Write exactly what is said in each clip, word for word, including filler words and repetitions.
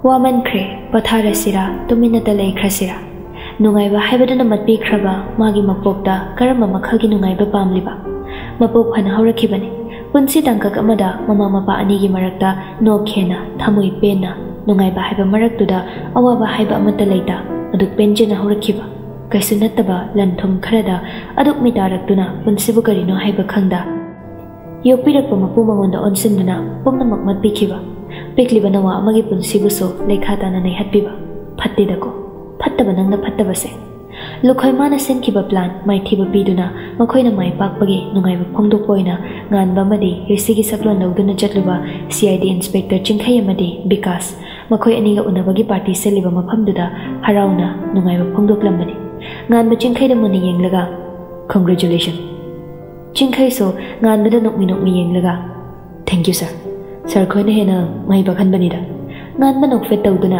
वामनख्रे पथारसिरा तुमिनता लेख्रसिरा नुंगाइबा हाइबदुना मतपीख्रबा मागी मपोकता करम मखलगी नुंगाइबा पामलिबा मपोक fun हौरखिबने पुंसी तंकक अमदा mama Mopa अनिगी मरक्ता नोखेना थमुई पेना नुंगाइबा हाइबा मरक्तुदा अवाबा हाइबा अमता लेता अदुक पेंजेना हौरखिबा कैसु नत्तबा लंथुम खरदा अदुक मितारक्तुना पुंसीबु करिनो हाइबा खंगदा योपिरक्पा मपु मंगोंदा ओनसिंदुना पुंगनमक मतपीखिबा पिकलिबा नवा अमगी पुंसीबुसो लेखाताना नैहत्पिबा फत्तेदको फत्तबा नंगना फत्तबसे लुखोय माना सेनखिबा प्लान माइथिबा पीदुना मखोयना माइ पाकपगे नुंगाइबा फोंदोकपोइना गानबा मदि रिसिगी सप्लन लौदुना चटलुबा सीआईडी इंस्पेक्टर चिंखै अमदि विकास मखोय अनिगा उनबगी पार्टी सेलिबा मफमदुदा हराउना नुंगाइबा फोंदोकलमबनि गानबा चिंखैदा मुनि येंगलगा कांग्रेचुलेशन चिंखैसो गानबदा नोकमि नोकमि येंगलगा थैंक यू सर सर खोयना हेना माइ बखनबनिदा गानबा नोकफे तौदुना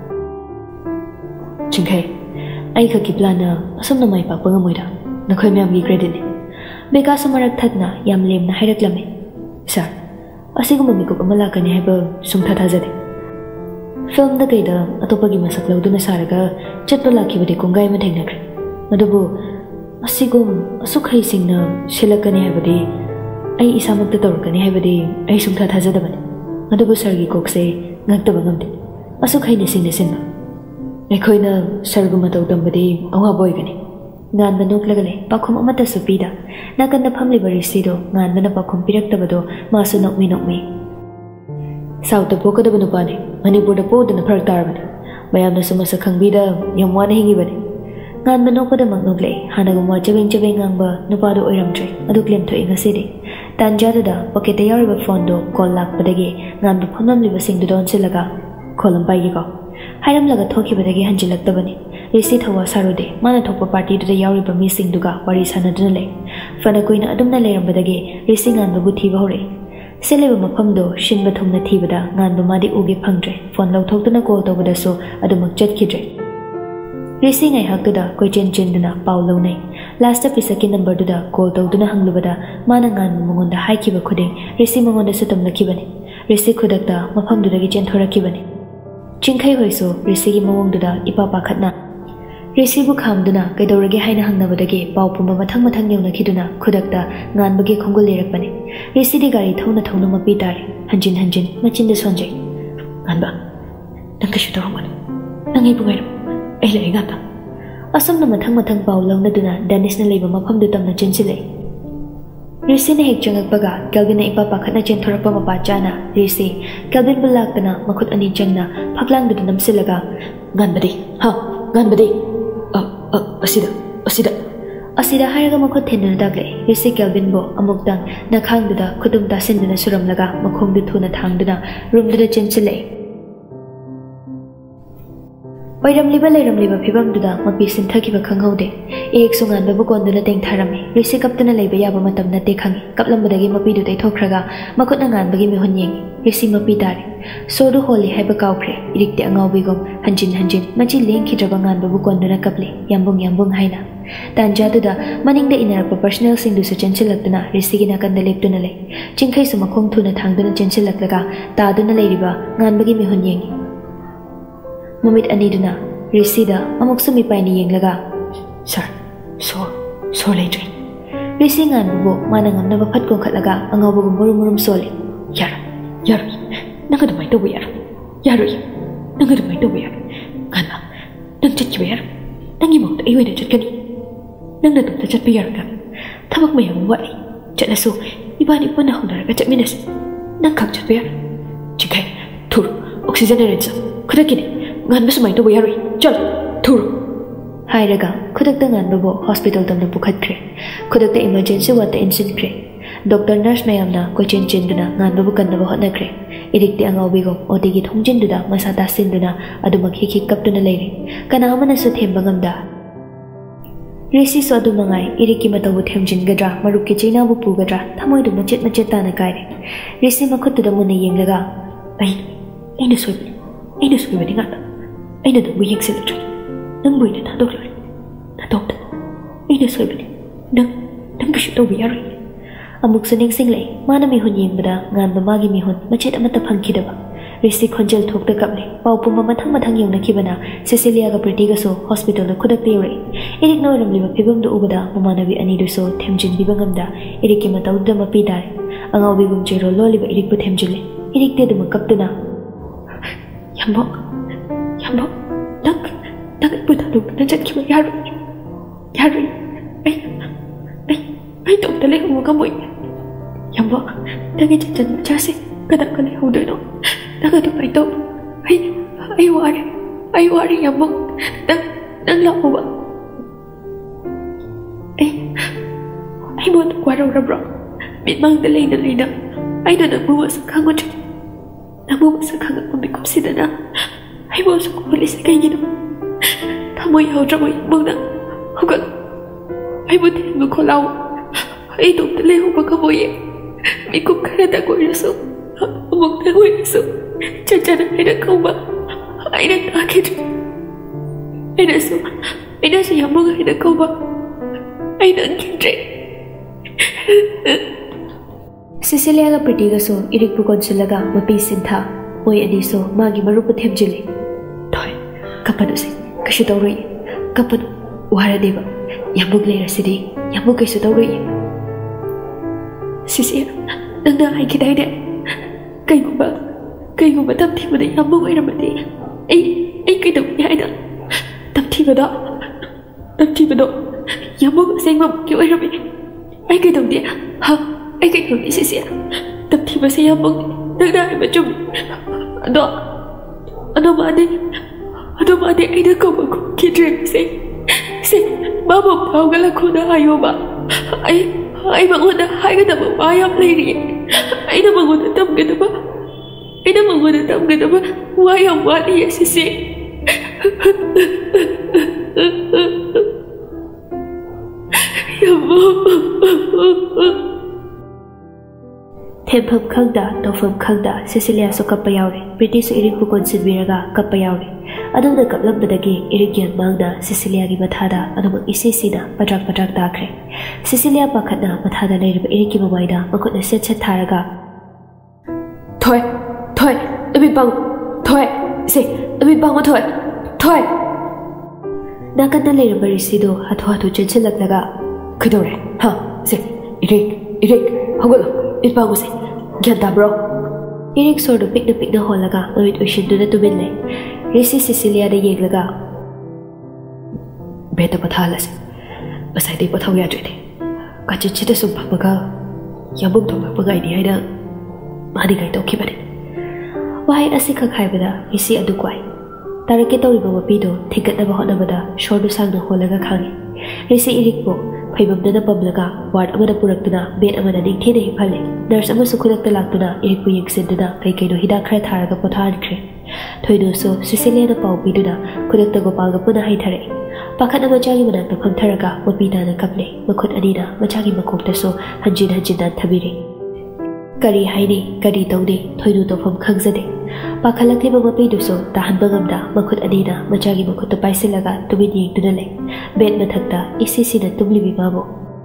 चिंखै आई खकी प्लान असमना माइ पाकपा गमोइदा नखोय म्यामगी क्रेडिट ने बेकास मरक थतना याम लेमना हाइरक्लमे सर असिगुम मिकुप अमा लाकनी हाइबा सुंथा थाजदे फिल्म द कईदा अतोपगी मसक लौदुना सारगा चटपा लाखिबदे कोंगाय मा थेंगनख्रे मदुबु असिगुम असुखै सिंगना सिलकनी हाइबदे आई इसामक्ता तौरकनी हाइबदे आई सुंथा थाजदबने मदुबु सरगी कोकसे ngaktaba ngamde असुखै ने सिंगने सिंबा अखोइना सरगुमा तौदम्बदे अवाब ओइगनि गानबा नोक्लगले पाखुम अमतसु पीदा नाकन्दा फमलिबा रिसिदो गानबना पाखुम पिरक्तबदो मासु नोकमि नोकमि साउथ पोकदब नुपाने मणिपुर पोदना फरक तारबने मयामना सुमसा खंगबीदा यम वाना हिंगिबने गानबा नोकदा मगनोगले हानागुमा चबेंग चबेंग गांगबा नुपादो ओइरमत्रे अदु क्लेम थोइ ngasidi tanjadada pocket yariba fondo call lakpadagi गानबा फममलिबा सिंगदो दोनसिलगा कॉलम पाइगेको हाइरम लगा थोखिबदगी हंजिलक्तबनी रिसी थवा सारुदे माना थोपा पार्टी दुदा यावरिबा मिसिंगदुगा वारी सानदुना ले फना कोइना अदुमना लेरमबदगी रिसी गानबबु थीबा होरे सेलेबा मफमदो शिनबा थुमना थीबदा गानबा मादि उगे फंगद्रे फोन लौथोक्तुना कॉल तौबदसो अदुमक चटखिद्रे रिसी ngai haktuda koichen chenduna paw launai last episode number duda call tawduna hanglubada mana ngan mongonda haikiba khuding risi mongonda sutam lakibani risi khudakta mafam dudagi chen thorakibani Chinkhei होइसो रिसिगी मवंगदुदा इपा पाखतना रिसिबु खामदुना कैदौरगे हाइना हंगनबदगे पावपुम मथंग मथंग यौनखिदुना खुदक्ता गानबगे खोंगुल लेरकपने रिसिदी गाड़ी थौना थौना मपी तारे हंजिन हंजिन मचिंद सोंजे गानबा नंग कशु तौरमन नंग इबु गैर ए ले गाता असमना मथंग मथंग पाव लौनदुना डेनिसना लेबा मफमदु तमना चिनसिले रिसिने हेक चंगकपगा केल्विन इपा पाखतना चेंथोरकपा मपा चाना रिसि केल्विन बुलाक्तना मखुत अनि चंगना फकलांगदु नमसिलगा गानबदे हा गानबदे अ अ असिदा असिदा असिदा हायगा मखुत थेनना दागले रिसि केल्विन बो अमुक्तंग नखांगदुदा खुदुम तासिनदुना सुरमलगा मखोंगदु थुना थांगदुना रूमदुदा चेंसिले ओइरमलिबा लेरमलिबा फिबमदुदा मपि सिंथखिबा खंगौदे एक सुंगानबबु कोंदुना तेंथारमे रिसि कप्तना लेबा याबा मतम नते खंगी कपलमबदगी मपिदु तैथोखरगा मखुतना गानबगी मिहुन येंगी रिसि मपि तारे सोदु होली हाइबा काउख्रे इरिक्ते अंगावबिगम हंजिन हंजिन मचि लेंखिद्रबा गानबबु कोंदुना कपले यंबुंग यंबुंग हाइना तांजादुदा मनिंगदा इनरपा पर्सनल सिंगदुसु चेंसिलक्तुना रिसिगी नाकंदा लेप्तुना ले चिंखैसु मखोंग थुना थांगदुना चेंसिलक्लगा तादुना लेरिबा गानबगी मिहुन येंगी ममित अनिदुना रिसिदा अमुक्सु मिपाइनी येंगलगा सर सो सो लेट्रे रिसि गानबबु माना ngamnaba phat kongkhatlaga angawbugum murum murum sole yar yar nanga dumai to yar yar nanga dumai to yar kana nang chatchi yar nangi mok ai wena chatkani nangna tum ta chatpi yar ka thabak mayam wai chalasu ibani puna hongdaraga chatminas nang khak chatpi yar chikai thur oxygen range khudakini gan bas mai to yar chal thur हाइरगा खुदक्ता गानबबो hospital तमना पुखत्ख्रे खुदक्ता emergency वाता इंसिनख्रे doctor nurse मयामना कोचेन चेंदुना गानबबो कन्नबो हटनख्रे इरिक्ते अंगावबिगो ओदिगी थोंजिनदुदा मसा दासिनदुना अदुमक हिखि कप्तुना लेरे कना अमनसु थेंबा ngamda रिसि सो अदु मंगाई इरिक्की मतबु थेमजिनगद्रा मरुक्की चैनाबु पुगद्रा थमोइदु मचेत मचेत ताना कायरे रिसि मखुतुदा मुना येंगलगा आई अइना सोइबे अइना सोइबे गाता अइना दु येंगसिलत्रे nang buina ta dokla ta dokta ina soibani nang nang kishu to biyari amuk saning single mana mi hun yengbada ngan ba magi mi hun machet amata phangkidaba Risi khonjel thokta kaple pau puma mathang mathang yongna kibana Cecilia ga Pretty ga so hospital na khudak te yore Erik no ramli ba phibam do ubada mamanabi ani du so themjin bi bangamda Erik ki mataw da mapi dare angaw bi gum jero loli ba Erik bu themjile Erik te dum kaptuna Yambo Yambo tak tak bu ta du na chat ki yaru yaru ai ai ai to tale ko ka boy Yambo tagi chat chase kada kali hudo no daga to pai to ai ai wari ai wari Yambo dang dang la ba ai ai mo to kwaro ra bro bit mang de lei de lei da ai da da bu sa khang ot na bu sa khang ko bi kup si da na ai bo sa ko police kai ni ta mo yau ra mo mo da ho ga ai bo te mo ko lao ai to de lei ho ba ka bo ye mi kup kha da ko ra so mo ta ho so cha cha da ai da ko ba ai da ta ke ai da so ai da so ya mo ga ai da ko ba ai da ke Cecilia ga Pretty ga so Erik bu konsilaga mapi sintha moi ani so magi marup themjile thoi kapadu se kashu tawroi kapadu wara deba yambuk le rasidi yambuk kashu tawroi Cecilia nanda ai kidai de kai guba kai guba tam thi bade yambuk ai ramati ai ai kai dok ya ida tam thi bada tam thi bado yambuk sengam kyo ai rami ai kai dok dia ha ai cái người sẽ sẽ tập thì mà sẽ mong đợi đợi mà chung đó đó mà đi đó mà đi ai đã có một cái chuyện sẽ sẽ ba một thao cái là cô đã hay không ạ ai ai mà người đã hay cái tập mà ai học lấy đi ai đã mà người đã tâm cái tập mà ai đã mà người đã tâm cái tập mà ai học quá đi sẽ sẽ Thempham khangda tofam khangda Cecilia so kappa yaure Pretty so Erik bu konsin biraga kappa yaure aduna kaplam badagi Erik yan mangda Cecilia gi mathada aduma isi sina patrak patrak dakre Cecilia pakhatna mathada leiriba Erik gi mabaida makutna set set tharaga thoi thoi abi bang thoi se abi bang thoi thoi nakana leiriba risido hathu hathu chenchilaknaga khidore ha se Erik Erik hogolo Ipago se gyanta bro Erik sor do pick the pick the holaga amit ocean do na tumin le Risi Cecilia de yeglaga beta pathala se basai de pathaw ya jode ka chi chi de sum phaga yambuk do pa gai di haida madi gai to khibade wai asika khai bada Risi adu kwai tarake to riba pi do thikat na ba hona bada shor do sang na holaga khangi Risi Erik bo Phaibam dana pamlaga ward amada purakduna bed amada dingthe de phale nurse ama sukhulakta laktuna Erik bu yeksenduna kai kai do hida khra tharaga pothankre thoido so Cecilia da pau biduna khulakta gopal ga puna hai thare pakhana machagi mana ta phamtharaga mapida na kaple makhut anina machagi makokta so hanjin hanjin dan thabire kari haini kari tawde thoido to pham khangjade pakhalakle ba mapidu so tahan bangamda makhut anina machagi makhut ta paisilaga tumin yengduna le bed mathakta isi sina tumli bi babo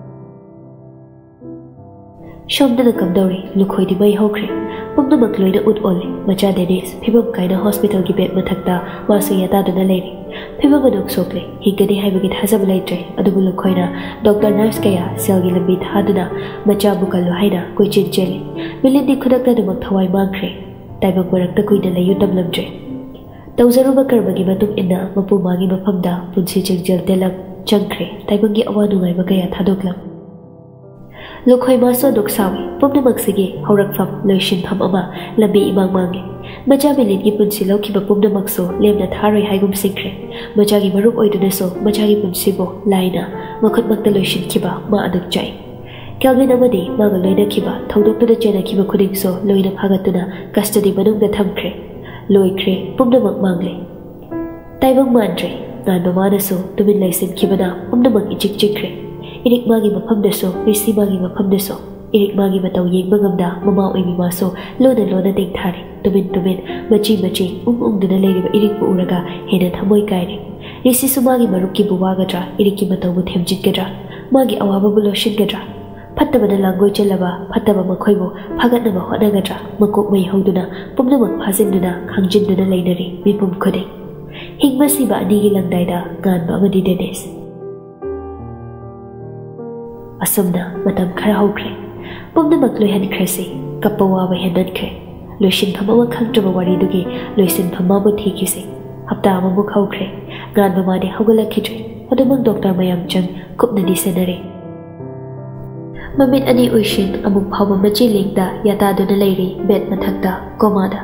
shomdana kamdori lukhoi di mai hokre pumna makloina ut ole macha Dennis phibam kaina hospital gi bed mathakta wasu yata duna leiri phibam adok sokle higani haibagi thajab leitre adubu lukhoina doctor nurse kaya selgi lambi thaduna macha bukalu haina koichin chele milindi khudakta dumak thawai mangkre taibak barakta kuina layu tamlamdre tawzaruba karbagi matum inna mapu magi mafamda punsi chengjel delam changkre taibangi awa nungai ba kaya thadoklam lukhoi maso doksawi pumna maksigi horakfam loishin pham ama lambi imang mangi macha milin gi punsi lokhi ba pumna makso lemna tharoi haigum singkre macha gi marup oiduna so macha gi punsi bo laina makhut makta loishin khiba ma aduk chai Calvin amadi maga loina khiba thodokta da chena khiba khuding so loina phagatuna custody manung da thamkre loikre pumna mak mangle taibang mandre nan mamana so tumin laisin khibana pumna mak ichik chikre Erik magi mafam da so Risi magi mafam da so Erik magi mataw yengba ngamda mama oimi ma so lona lona ding thari tumin tumin machi machi um um duna leiriba Erik bu uraga hena thamoi kaire Risi su magi marup ki buwa gadra Erik ki mataw bu themjit gadra magi awaba bu loshin gadra ꯐꯠꯇꯕꯅ ꯂꯥꯡꯒꯣꯏ ꯆꯦꯜꯂꯕ ꯐꯠꯇꯕ ꯃꯈꯣꯏꯕꯨ ꯐꯥꯒꯠꯅꯕ ꯍꯣꯠꯅꯒꯗ꯭ꯔꯥ ꯃꯀꯣꯛ ꯃꯩ ꯍꯧꯗꯨꯅ ꯄꯨꯝꯅꯃꯛ ꯐꯥꯖꯤꯟꯗꯨꯅ ꯈꯥꯡꯖꯤꯟꯗꯨꯅ ꯂꯩꯅꯔꯤ ꯃꯤꯄꯨꯝ ꯈꯨꯗꯤꯡ ꯍꯤꯡꯕ ꯁꯤꯕ ꯑꯅꯤꯒꯤ ꯂꯪꯗꯥꯏꯗ ꯉꯥꯟꯕ ꯑꯃꯗꯤ ꯗꯦꯅꯤꯁ ꯑꯁꯨꯝꯅ ꯃꯇꯝ ꯈꯔ ꯍꯧꯈ꯭ꯔꯦ ꯄꯨꯝꯅꯃꯛ ꯂꯣꯏꯍꯟꯈ꯭ꯔꯁꯤ ꯀꯞꯄ ꯋꯥꯕ ꯍꯦꯟꯃꯟꯈ꯭ꯔꯦ ꯂꯣꯏꯁꯤꯟꯐꯝ ꯑꯃ ꯈꯪꯗ꯭ꯔꯕ ꯋꯥꯔꯤꯗꯨꯒꯤ ꯂꯣꯏꯁꯤꯟꯐꯝ ꯑꯃꯕꯨ ꯊꯤꯈꯤꯁꯤ ꯍꯞꯇꯥ ꯑꯃꯃꯨꯛ ꯍꯧꯈ꯭ꯔꯦ ꯉꯥꯟꯕ ꯃꯥꯗꯤ ꯍꯧꯒꯠꯂꯛꯈꯤꯗ꯭ꯔꯦ ꯑꯗꯨꯃꯛ ꯗꯣꯛꯇꯔ ꯃꯌꯥꯝ ꯆꯪ ꯀꯨꯞꯅꯗꯤ ꯁꯦꯟꯅꯔꯦ ꯃꯃꯤꯠ ꯑꯅꯤ ꯎꯏꯁꯤꯟ ꯑꯃꯨꯛ ꯐꯥꯎꯕ ꯃꯆꯤ ꯂꯦꯡꯗ ꯌꯥꯇꯥꯗꯨꯅ ꯂꯩꯔꯤ ꯕꯦꯠ ꯃꯊꯛꯇ ꯀꯣꯃꯥꯗ